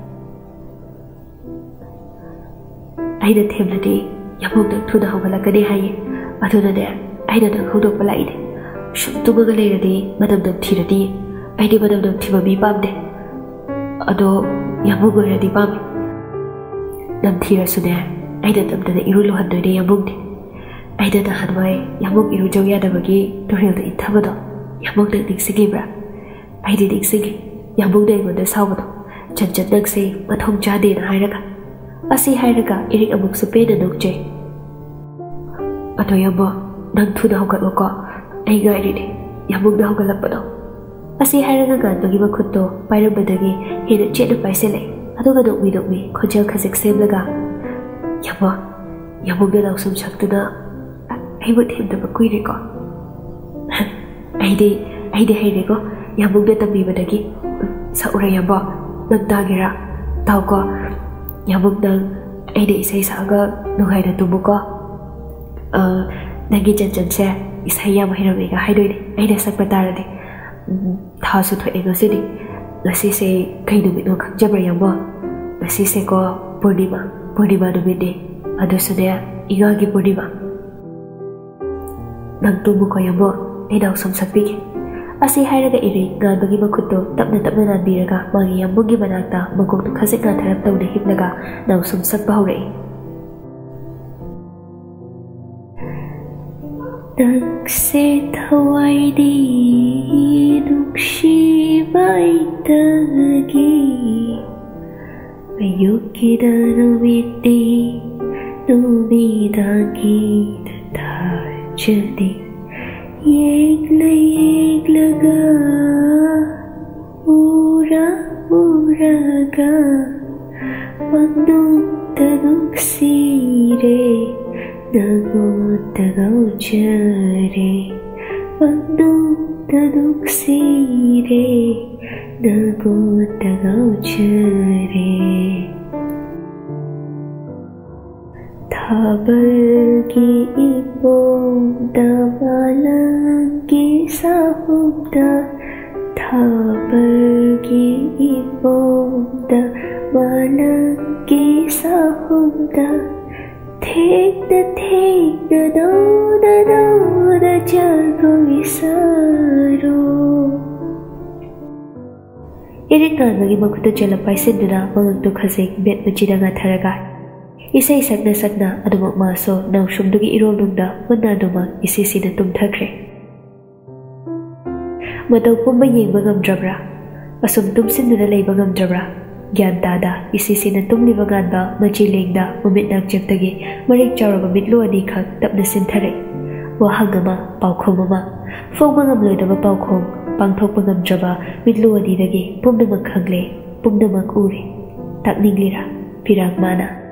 ꯑꯩꯅ ꯊꯦꯝꯂꯗꯤ ꯌꯥꯝꯕꯨꯡ ꯅꯪ ꯊꯨꯅ ꯍꯧꯒꯠꯂꯛꯀꯅꯤ ꯍꯥꯏꯌꯦ ꯑꯗꯨꯅꯅꯦ ꯑꯩꯅ ꯅꯪ ꯍꯧꯗꯣꯛꯄ ꯂꯥꯛꯏꯅꯦ ꯁꯨꯝ ꯇꯨꯝꯃꯒ ꯂꯩꯔꯗꯤ ꯃꯅꯝ ꯅꯝꯊꯤꯔꯗꯤ ꯑꯩꯗꯤ ꯃꯅꯝ ꯅꯝꯊꯤꯕ ꯃꯤ ꯄꯥꯝꯗꯦ ꯑꯗꯣ ꯌꯥꯝꯕꯨꯡ ꯑꯣꯏꯔꯗꯤ ꯄꯥꯝꯃꯤ ꯅꯝꯊꯤꯔꯁꯨꯅꯦ ꯑꯩꯅ ꯅꯝꯗꯅ ꯏꯔꯨ ꯂꯨꯍꯟꯗꯣꯏꯅꯦ ꯌꯥꯝꯕꯨꯡꯗꯤ ꯑꯩꯅ ꯅꯍꯥꯟꯋꯥꯏ ꯌꯥꯝꯕꯨꯡ ꯏꯔꯨꯖꯧ ꯌꯥꯗꯕꯒꯤ ꯇꯨꯔꯦꯜꯗ ꯏꯟꯊꯕꯗꯣ ꯌꯥꯝꯕꯨꯡ ꯅꯪ ꯅꯤꯡꯁꯤꯡꯉꯤꯕ꯭ꯔꯥ ꯑꯩꯗꯤ ꯅꯤꯡꯁꯤꯡꯉꯤ ꯌꯥꯝꯕꯨꯡꯅ ꯑꯩꯉꯣꯟꯗ ꯁꯥꯎꯕꯗꯣ ꯆꯟꯆꯟ ꯅꯪꯁꯦ ꯃꯊꯣꯡ ꯆꯥꯗꯦꯅ ꯍꯥꯏꯔꯒ ꯑꯁꯤ ꯍꯥꯏꯔꯒ ꯏꯔꯤꯛ ꯑꯃꯨꯛꯁꯨ ꯄꯦꯟꯅ ꯅꯣꯛꯆꯩ ꯑꯗꯣ ꯌꯥꯝꯕꯨ ꯅꯪ ꯊꯨꯅ ꯍꯧꯒꯠꯂꯣꯀꯣ ꯑꯩ ꯉꯥꯏꯔꯤꯅꯦ ꯌꯥꯝꯕꯨꯡꯅ ꯍꯧꯒꯠꯂꯛꯄꯗꯣ ꯑꯁꯤ ꯍꯥꯏꯔꯒ ꯉꯥꯟꯕꯒꯤ ꯃꯈꯨꯠꯇꯣ ꯄꯥꯏꯔꯝꯕꯗꯒꯤ ꯍꯦꯟꯅ ꯆꯦꯠꯅ ꯄꯥꯏꯁꯤꯜꯂꯦ ꯑꯗꯨꯒ ꯅꯣꯛꯃꯤ ꯅꯣꯛꯃꯤ ꯈꯣꯟꯖꯦꯜ ꯈꯖꯤꯛ ꯁꯦꯝꯂꯒ ꯌꯥꯝꯕꯨ ꯌꯥꯝꯕꯨꯡꯅ ꯅꯥꯎꯁꯨꯝ ꯁꯛꯇꯨꯅ ꯑꯩꯕꯨ ꯊꯦꯝꯗꯕ ꯀꯨꯏꯔꯦꯀꯣ ꯑꯩꯗꯤ ꯑꯩꯗꯤ ꯍꯩꯔꯦꯀꯣ ꯌꯥꯝꯕꯨꯡꯅ ꯇꯝꯕꯤꯕꯗꯒꯤ ꯁꯛꯎꯔꯦ ꯌꯥꯝꯕꯨ ꯅꯪ ꯇꯥꯒꯦꯔꯥ ꯇꯥꯎꯀꯣ ꯌꯥꯝꯕꯨꯡ ꯅꯪ ꯑꯩꯅ ꯏꯁꯩ ꯁꯛꯑꯒ ꯅꯨꯡꯉꯥꯏꯅ ꯇꯨꯝꯃꯨꯀꯣ ꯅꯪꯒꯤ ꯆꯟꯆꯟꯁꯦ ꯏꯁꯩ ꯌꯥꯝ ꯍꯩꯔꯝꯃꯦꯒ ꯍꯥꯏꯗꯣꯏꯅꯦ ꯑꯩꯅ ꯁꯛꯄ ꯇꯥꯔꯗꯤ ꯊꯥꯁꯨ ꯊꯣꯛꯑꯦ ꯉꯁꯤꯗꯤ ꯉꯁꯤꯁꯦ ꯀꯩ ꯅꯨꯃꯤꯠꯅꯣ ꯈꯪꯖꯕ꯭ꯔꯥ ꯌꯥꯝꯕꯨ ꯉꯁꯤꯁꯦꯀꯣ ꯄꯨꯔꯅꯤꯃꯥ ꯄꯨꯔꯅꯤꯃꯥ ꯅꯨꯃꯤꯠꯅꯦ ꯑꯗꯨꯁꯨꯅꯦ ꯏꯉꯥꯒꯤ ꯄꯨꯔꯅꯤꯃꯥ ꯅꯪ ꯇꯨꯝꯃꯨꯀꯣ ꯌꯥꯝꯕꯨ ꯑꯩ ꯅꯥꯎꯁꯨꯝ ꯁꯛꯄꯤꯒꯦ ꯑꯁꯤ ꯍꯥꯏꯔꯒ ꯏꯔꯤꯛ ꯉꯥꯟꯕꯒꯤ ꯃꯈꯨꯠꯇꯣ ꯇꯞꯅ ꯇꯞꯅ ꯅꯥꯟꯕꯤꯔꯒ ꯃꯥꯒꯤ ꯌꯥꯝꯕꯨꯡꯒꯤ ꯃꯅꯥꯛꯇ ꯃꯀꯣꯛꯇꯨ ꯈꯖꯤꯛ ꯉꯥꯟꯊꯔꯞ ꯇꯧꯅ ꯍꯤꯞꯂꯒ ꯅꯥꯎꯁꯨꯝ ꯁꯛꯄ ꯍꯧꯔꯛꯏ ꯅꯪꯁꯦ ꯊꯋꯥꯏꯗꯤ ꯅꯨꯡꯁꯤꯕ ꯑꯩꯇꯒꯤ ꯑꯌꯨꯛꯀꯤꯗ ꯅꯨꯃꯤꯠꯇꯤ ꯅꯨꯃꯤꯗꯥꯡꯒꯤꯗ ꯊꯥꯖꯗꯦ ꯌꯦꯡꯂ ꯌꯦꯡꯂꯒ ꯎꯔ ꯎꯔꯒ ꯄꯪꯅꯨꯡꯗ ꯅꯨꯡꯁꯤꯔꯦ ꯅꯪꯉꯣꯟꯗ ꯉꯥꯎꯖꯔꯦ ꯄꯪꯅꯨꯡꯗ ꯅꯨꯡꯁꯤꯔꯦ ꯅꯪꯉꯣꯟꯗ ꯉꯥꯎꯖꯔꯦ ꯊꯥꯕꯜꯒꯤ ꯏꯄꯣꯝꯗ ꯃꯥꯂꯪꯒꯤ ꯁꯥꯍꯨꯝꯗ ꯊꯥꯕꯜꯒꯤ ꯏꯄꯣꯝꯗ ꯃꯥꯂꯪꯒꯤ ꯁꯥꯍꯨꯝꯗ ꯊꯦꯡꯅ ꯊꯦꯡꯅ ꯅꯧꯅ ꯅꯧꯅ ꯖꯒꯣꯏ ꯏꯔꯤꯛ ꯉꯥꯟꯕꯒꯤ ꯃꯈꯨꯠꯇ ꯆꯦꯜꯂꯞ ꯄꯥꯏꯁꯤꯟꯗꯨꯅ ꯃꯉꯛꯇꯨ ꯈꯖꯤꯛ ꯕꯦꯠ ꯃꯆꯤꯗ ꯉꯥꯟꯊꯔꯒ ꯏꯁꯩ ꯁꯛꯅ ꯁꯛꯅ ꯑꯗꯨꯃꯛ ꯃꯥꯁꯨ ꯅꯥꯎꯁꯨꯝꯗꯨꯒꯤ ꯏꯔꯣꯜꯅꯨꯡꯗ ꯃꯨꯟꯅ ꯑꯗꯨꯃꯛ ꯏꯁꯤꯁꯤꯅ ꯇꯨꯝꯊꯈ꯭ꯔꯦ ꯃꯇꯧ ꯄꯨꯝꯕ ꯌꯦꯡꯕ ꯉꯝꯗ꯭ꯔꯕ꯭ꯔꯥ ꯑꯁꯨꯝ ꯇꯨꯝꯁꯤꯟꯗꯨꯅ ꯂꯩꯕ ꯉꯝꯗ꯭ꯔꯕ꯭ꯔꯥ ꯒ꯭ꯌꯥꯟ ꯇꯥꯗ ꯏꯁꯤꯁꯤꯅ ꯇꯨꯝꯂꯤꯕ ꯉꯥꯟꯕ ꯃꯆꯤ ꯂꯦꯡꯗ ꯃꯃꯤꯠ ꯅꯥꯡꯆꯦꯞꯇꯒꯤ ꯃꯔꯤꯛ ꯆꯥꯎꯔꯕ ꯃꯤꯠꯂꯨ ꯑꯅꯤꯈꯛ ꯇꯞꯅ ꯁꯤꯟꯊꯔꯛꯏ ꯋꯥꯍꯪ ꯑꯃ ꯄꯥꯎꯈꯨꯝ ꯑꯃ ꯐꯣꯡꯕ ꯉꯝꯂꯣꯏꯗꯕ ꯄꯥꯎꯈꯨꯝ ꯄꯥꯡꯊꯣꯛꯄ ꯉꯝꯗ꯭ꯔꯕ ꯃꯤꯠꯂꯨ ꯑꯅꯤꯗꯒꯤ ꯄꯨꯝꯅꯃꯛ ꯈꯪꯂꯦ ꯄꯨꯝꯅꯃꯛ ꯎꯔꯦ ꯇꯥꯛꯅꯤꯡꯂꯤꯔꯥ ꯄꯤꯔꯥꯡ ꯃꯥꯅ